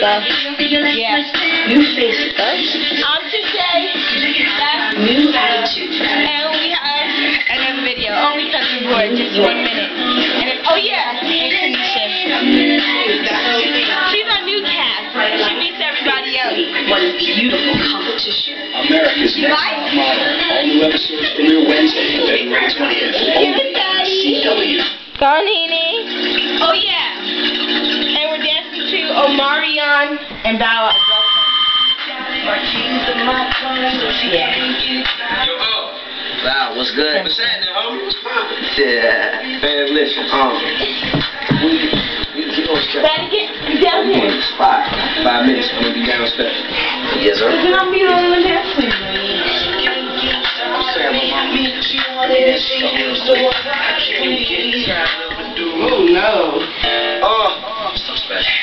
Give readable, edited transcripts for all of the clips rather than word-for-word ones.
stuff. Yeah. New faces. I'm Touche. That's New attitude. and we have another video. Only because we're bored, just 1 minute. And then, oh yeah, and Tanisha. She's our new cast. She beats everybody else. What a beautiful competition. America's Next Top Model. All new episodes premiere Wednesday, February 20th. Only on CW. Go on, Nene. Oh yeah. And we're dancing to Omarion and Bow Wow. Wow, what's good? What's happening, homie? What's poppin'? Yeah. Man, listen, Ready to get down here? 5 minutes, I'm gonna be downstairs. Yes, sir. Then I'll be on the dance floor. Oh, no. Oh, so special.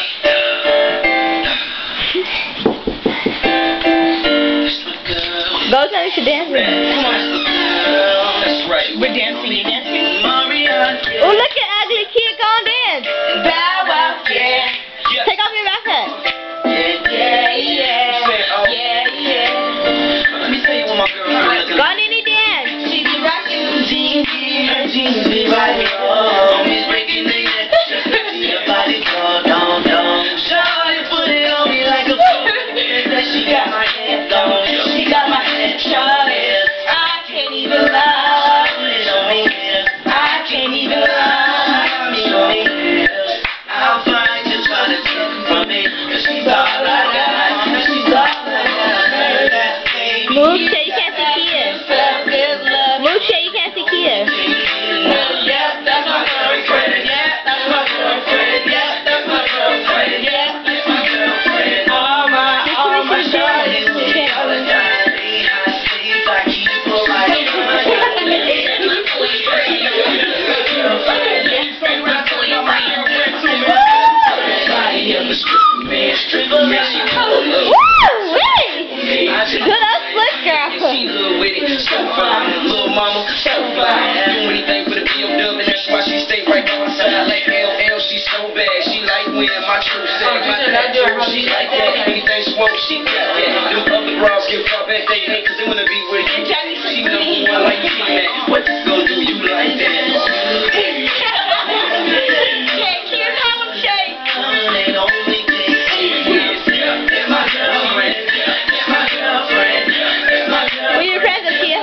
Go Tanisha dancing. Come on. That's right. We're dancing. You're dancing? Oh, look at Ugly Kid. Go on dance. Bow Wow, yeah. Take off your backpack. Yeah, yeah. Yeah, yeah. Let me tell you what my girl really Go on, Nene, dance. She's rocking the jeans. Her jeans be right. He's breaking the neck. Your body go down, down. Shawty put it on me like a she got my head down. She got my head shawty. I can't even lie. Put it on me. I can't even lie. I'll find you trying to take it from me. Cause she's all I got. She's all I got. Move so you can't see Kia. Move so you can't see Kia. Yeah, that's my girlfriend. Yeah, that's my girlfriend. Yeah, that's my girlfriend. Yeah, that's my girlfriend. All my shawties. All the daddy, I sleep like he's for my Woo! Really? Good up, slick girl. She good with it, so fine. Little mama, so fine. Do anything for the BOW, and that's why she stay right by my side. Like LL, she's so bad. She like when my truth said my dad. She like that. Anything she wants, she got that. Them other bras give her back, they hate, cause they wanna be with you. She number one like you, man. What you gonna do? You like that? Where your presents, Kia?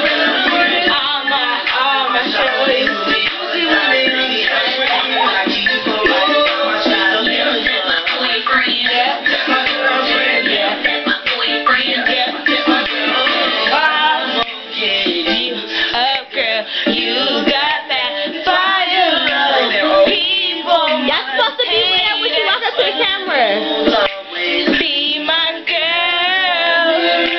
Y'all supposed to be there when you walk up to the camera. Be my girl.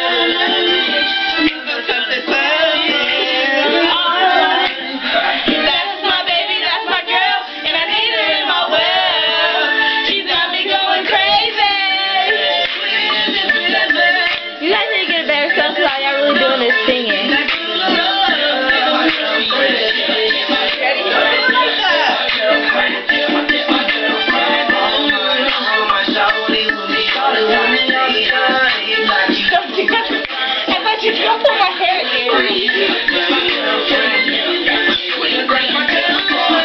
That's my baby, that's my girl, and I need her in my world. She's got me going crazy. You guys need to get a better selfie while y'all really doing this singing. You can put my hair in.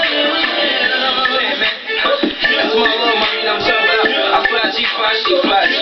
That's my little mommy, I'm talking about. I fly, she fly, she fly.